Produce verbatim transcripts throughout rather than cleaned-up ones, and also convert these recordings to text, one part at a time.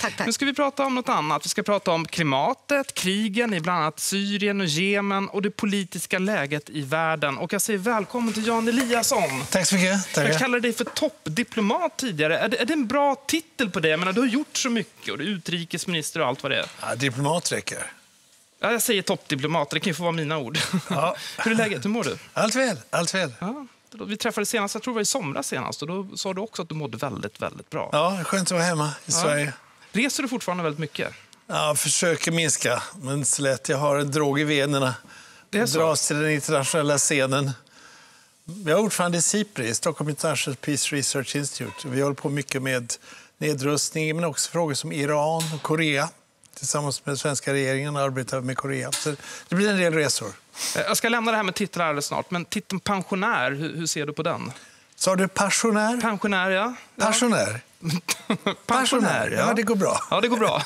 Tack, tack. Nu ska vi prata om något annat. Vi ska prata om klimatet, krigen i bland annat Syrien och Jemen och det politiska läget i världen. Och jag säger välkommen till Jan Eliasson. Tack så mycket. Tack. Jag kallade dig för toppdiplomat tidigare. Är det, är det en bra titel på det? Jag menar, du har gjort så mycket och du är utrikesminister och allt vad det är. Ja, diplomat räcker. Ja, jag säger toppdiplomat, det kan ju få vara mina ord. Ja. Hur är läget? Hur mår du? Allt väl, allt väl. Ja. Vi träffades senast, jag tror det var i somras senast, och då sa du också att du mådde väldigt, väldigt bra. Ja, skönt att vara hemma i ja. Sverige. Reser du fortfarande väldigt mycket? Ja, försöker minska, men så lätt. Jag har en drog i venerna. Det är så. Dras till den internationella scenen. Jag är ordförande i SIPRI, Stockholm International Peace Research Institute. Vi håller på mycket med nedrustning, men också frågor som Iran och Korea. Tillsammans med den svenska regeringen arbetar med Korea. Så det blir en del resor. Jag ska lämna det här med titlar alldeles snart, men titeln pensionär, hur, hur ser du på den? Sa du passionär? Pensionär, ja. Passionär? Passionär, ja. Ja, det går bra. Ja, det går bra.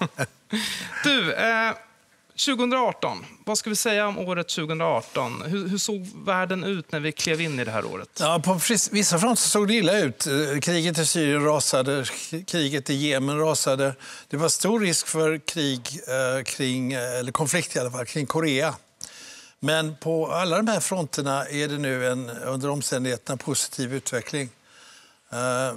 Du, eh, tjugohundraarton, vad ska vi säga om året tjugohundraarton? Hur, hur såg världen ut när vi klev in i det här året? Ja, på vissa fronter såg det illa ut. Kriget i Syrien rasade, kriget i Jemen rasade. Det var stor risk för krig eh, kring, eller konflikt i alla fall, kring Korea. Men på alla de här fronterna är det nu en under omständigheterna positiv utveckling. Eh,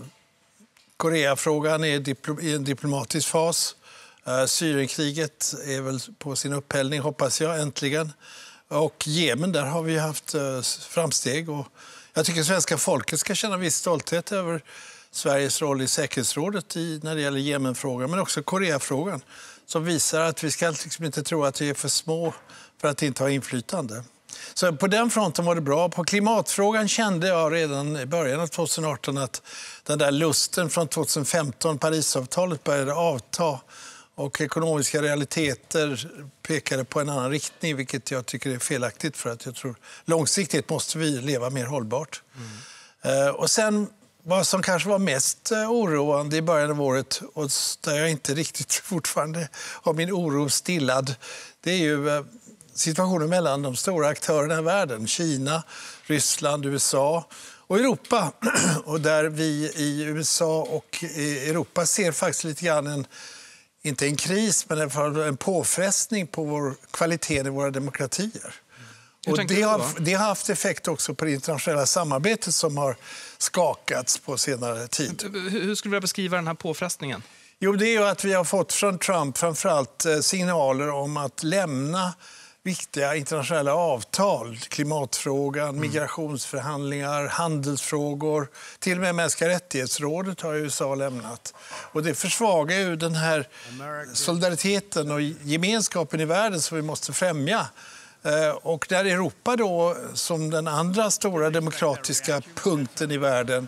Koreafrågan är diplo- i en diplomatisk fas. Uh, Syrienkriget är väl på sin upphällning, hoppas jag, äntligen. Och Jemen, där har vi haft uh, framsteg. Och jag tycker svenska folket ska känna viss stolthet över Sveriges roll i säkerhetsrådet i, när det gäller Jemenfrågan, men också Koreafrågan. Som visar att vi ska liksom inte tro att vi är för små för att inte ha inflytande. Så på den fronten var det bra. På klimatfrågan kände jag redan i början av tjugohundraarton att den där lusten från tjugohundrafemton, Parisavtalet, började avta. Och ekonomiska realiteter pekade på en annan riktning, vilket jag tycker är felaktigt, för att jag tror långsiktigt måste vi leva mer hållbart. Mm. Uh, och sen vad som kanske var mest uh, oroande i början av året, och där jag inte riktigt fortfarande har min oro stillad, det är ju uh, situationen mellan de stora aktörerna i världen, Kina, Ryssland, U S A och Europa. Och där vi i U S A och i Europa ser faktiskt lite grann en, inte en kris, men en påfrestning på vår kvalitet i våra demokratier. Och det har, det har haft effekt också på det internationella samarbetet som har skakats på senare tid. Hur skulle du beskriva den här påfrestningen? Jo, det är ju att vi har fått från Trump framförallt signaler om att lämna viktiga internationella avtal, klimatfrågan, mm. migrationsförhandlingar, handelsfrågor, till och med mänskliga rättighetsrådet har U S A lämnat. Och det försvagar ju den här solidariteten och gemenskapen i världen som vi måste främja. Och där Europa då, som den andra stora demokratiska punkten i världen,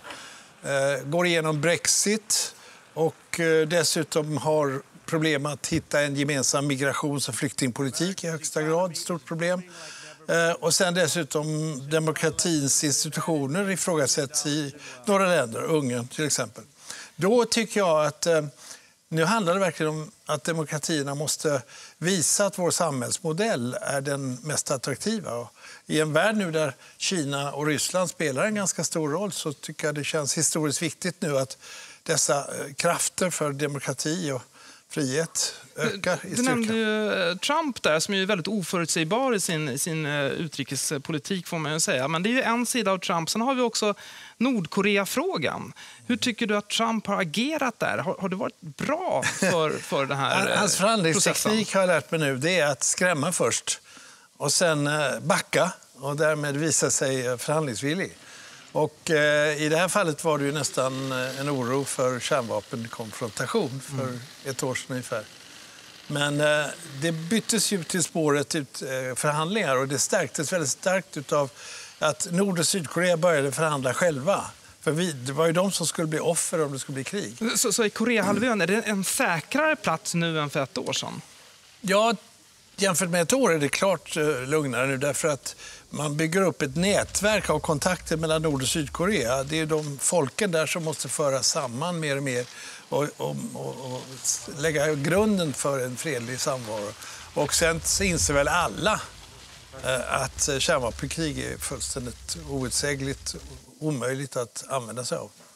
går igenom Brexit och dessutom har problem att hitta en gemensam migrations- och flyktingpolitik i högsta grad, stort problem. Och sen dessutom demokratins institutioner ifrågasätts i några länder, Ungern till exempel. Då tycker jag att nu handlar det verkligen om att demokratierna måste visa att vår samhällsmodell är den mest attraktiva. Och i en värld nu där Kina och Ryssland spelar en ganska stor roll, så tycker jag det känns historiskt viktigt nu att dessa krafter för demokrati och frihet ökar i styrka. Du nämnde ju Trump där, som är väldigt oförutsägbar i sin, i sin utrikespolitik, får man ju säga. Men det är ju en sida av Trump. Sen har vi också Nordkorea-frågan. Hur tycker du att Trump har agerat där? Har, har det varit bra för, för den här Hans förhandlingsteknik har jag lärt mig nu, det är att skrämma först och sen backa och därmed visa sig förhandlingsvillig. Och eh, i det här fallet var det ju nästan en oro för kärnvapenkonfrontation för mm. ett år sedan ungefär. Men eh, det byttes ju till spåret ut eh, förhandlingar, och det stärktes väldigt starkt av att Nord- och Sydkorea började förhandla själva. För vi, det var ju de som skulle bli offer om det skulle bli krig. Så, så i Koreahalvön, är det en säkrare plats nu än för ett år sedan? Ja, jämfört med ett år är det klart uh, lugnare nu, därför att man bygger upp ett nätverk av kontakter mellan Nord- och Sydkorea. Det är de folken där som måste föras samman mer och mer och, och, och, och lägga grunden för en fredlig samvaro. Och sen inser väl alla uh, att kärnvapenkrig är fullständigt outsägligt, omöjligt att använda sig av.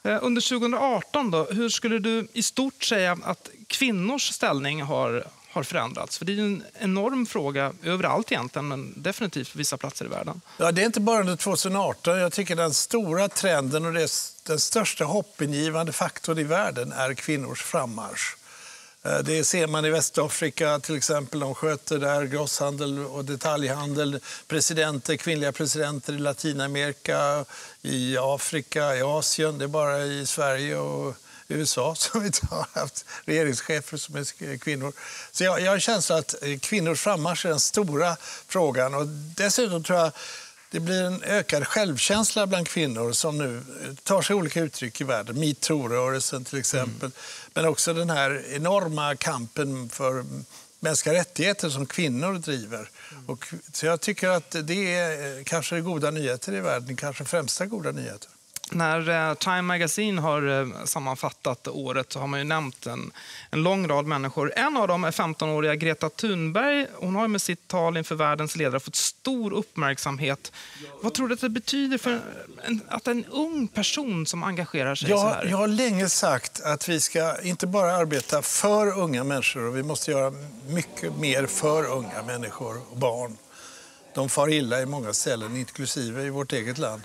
Under tjugohundraarton då, hur skulle du i stort säga att kvinnors ställning har, har förändrats? För det är ju en enorm fråga överallt egentligen, men definitivt på vissa platser i världen. Ja, det är inte bara under tjugohundraarton. Jag tycker den stora trenden och det, den största hoppingivande faktorn i världen är kvinnors frammarsch. Det ser man i Västafrika till exempel. De sköter där grosshandel och detaljhandel. Presidenter, kvinnliga presidenter i Latinamerika, i Afrika, i Asien. Det är bara i Sverige och U S A som vi inte har haft regeringschefer som är kvinnor. Så jag, jag känner att kvinnors frammarsch är den stora frågan. Och dessutom tror jag det blir en ökad självkänsla bland kvinnor som nu tar sig olika uttryck i världen. MeToo-rörelsen till exempel. Mm. Men också den här enorma kampen för mänskliga rättigheter som kvinnor driver. Mm. Och, så jag tycker att det är kanske goda nyheter i världen, kanske främsta goda nyheter. När eh, Time Magazine har eh, sammanfattat året så har man ju nämnt en, en lång rad människor. En av dem är femtonåriga Greta Thunberg. Hon har med sitt tal inför världens ledare fått stor uppmärksamhet. Vad tror du att det betyder för en, att en ung person som engagerar sig jag, så här? Jag har länge sagt att vi ska inte bara arbeta för unga människor, och vi måste göra mycket mer för unga människor och barn. De far illa i många ställen, inklusive i vårt eget land.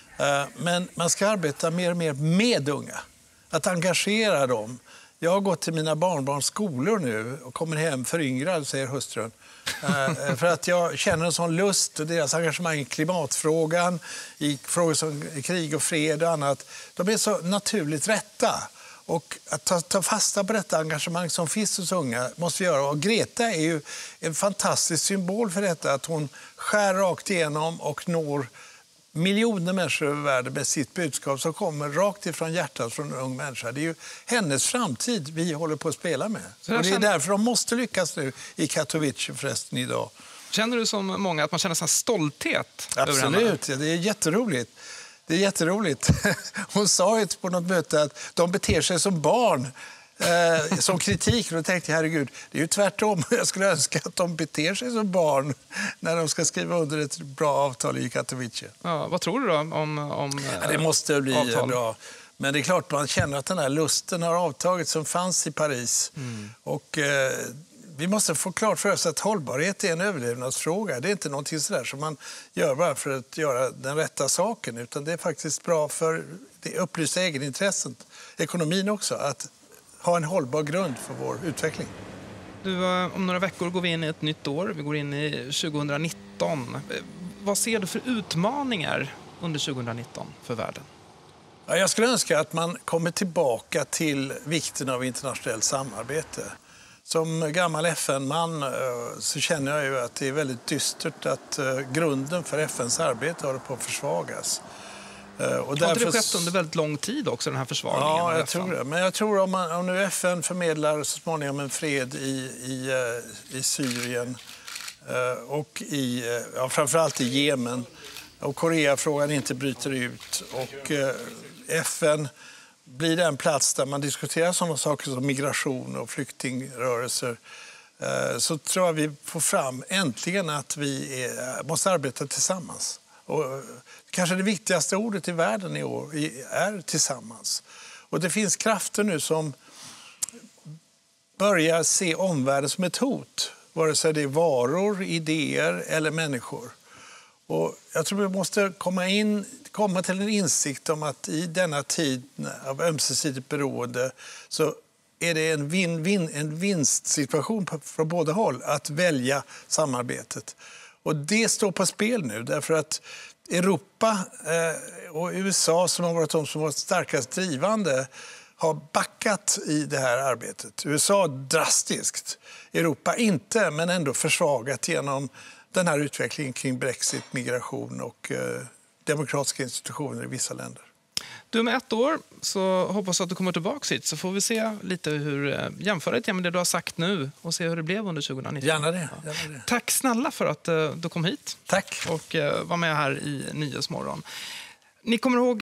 Men man ska arbeta mer och mer med unga, att engagera dem. Jag har gått till mina barnbarns skolor nu och kommer hem föryngrad, säger hustrun. För att jag känner en sån lust och deras engagemang i klimatfrågan, i frågor som krig och fred och annat. De är så naturligt rätta. Och att ta, ta fasta på detta engagemang som finns hos unga måste vi göra. Och Greta är ju en fantastisk symbol för detta, att hon skär rakt igenom och når miljoner människor över världen med sitt budskap som kommer rakt ifrån hjärtat från en ung människa. Det är ju hennes framtid vi håller på att spela med. Och det är därför de måste lyckas nu i Katowice förresten idag. Känner du som många att man känner sån stolthet? Absolut, ja, det är jätteroligt. Det är jätteroligt. Hon sa ju på något möte att de beter sig som barn. Eh, som kritik. Och då tänkte jag, herregud, det är ju tvärtom. Jag skulle önska att de beter sig som barn när de ska skriva under ett bra avtal i Katowice. Ja, vad tror du då om, om ja, det måste bli avtal? Bra. Men det är klart man känner att den här lusten har avtagit som fanns i Paris. Mm. Och eh, vi måste få klart för oss att hållbarhet är en överlevnadsfråga. Det är inte någonting sådär som man gör bara för att göra den rätta saken. Utan det är faktiskt bra för det upplysta egenintresset. Ekonomin också, att ha en hållbar grund för vår utveckling. Du, om några veckor går vi in i ett nytt år. Vi går in i tjugohundranitton. Vad ser du för utmaningar under tjugohundranitton för världen? Ja, jag skulle önska att man kommer tillbaka till vikten av internationellt samarbete. Som gammal F N-man så känner jag ju att det är väldigt dystert att grunden för F N:s arbete håller på att försvagas. Och har därför... inte det skett under väldigt lång tid också, den här försvagningen? Ja, jag tror det. Men jag tror om, man, om nu F N förmedlar så småningom en fred i, i, i Syrien och i, ja, framförallt i Jemen, och Koreafrågan inte bryter ut och F N blir den plats där man diskuterar sådana saker som migration och flyktingrörelser, så tror jag vi får fram äntligen att vi är, måste arbeta tillsammans. Och kanske det viktigaste ordet i världen i år är tillsammans. Och det finns krafter nu som börjar se omvärlden som ett hot. Vare sig det är varor, idéer eller människor. Och jag tror vi måste komma, in, komma till en insikt om att i denna tid av ömsesidigt beroende så är det en, vin, vin, en vinstsituation från båda håll att välja samarbetet. Och det står på spel nu därför att Europa eh, och U S A som har varit de som varit starkast drivande har backat i det här arbetet. U S A drastiskt, Europa inte, men ändå försvagat genom den här utvecklingen kring Brexit, migration och eh, demokratiska institutioner i vissa länder. Du, med ett år så hoppas att du kommer tillbaka hit så får vi se lite hur jämföra det med det du har sagt nu och se hur det blev under tjugohundranitton. Gärna det. Gärna det. Tack snälla för att uh, du kom hit. Tack. Och uh, var med här i Nyhetsmorgon. Ni kommer ihåg